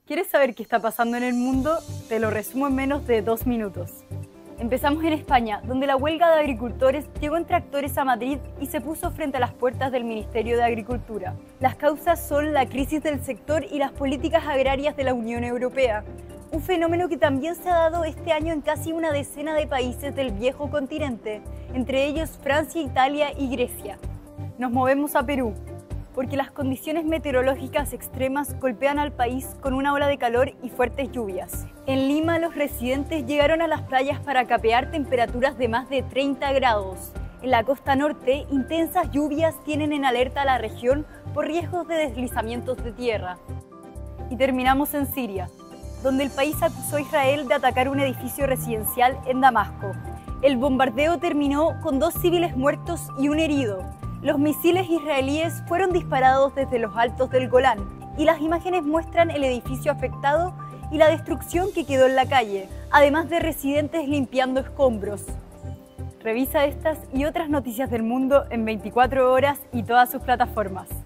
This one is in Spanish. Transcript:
¿Quieres saber qué está pasando en el mundo? Te lo resumo en menos de 2 minutos. Empezamos en España, donde la huelga de agricultores llegó en tractores a Madrid y se puso frente a las puertas del Ministerio de Agricultura. Las causas son la crisis del sector y las políticas agrarias de la Unión Europea, un fenómeno que también se ha dado este año en casi una decena de países del viejo continente, entre ellos Francia, Italia y Grecia. Nos movemos a Perú, porque las condiciones meteorológicas extremas golpean al país con una ola de calor y fuertes lluvias. En Lima, los residentes llegaron a las playas para capear temperaturas de más de 30 grados. En la costa norte, intensas lluvias tienen en alerta a la región por riesgos de deslizamientos de tierra. Y terminamos en Siria, donde el país acusó a Israel de atacar un edificio residencial en Damasco. El bombardeo terminó con 2 civiles muertos y un herido. Los misiles israelíes fueron disparados desde los altos del Golán y las imágenes muestran el edificio afectado y la destrucción que quedó en la calle, además de residentes limpiando escombros. Revisa estas y otras noticias del mundo en 24 horas y todas sus plataformas.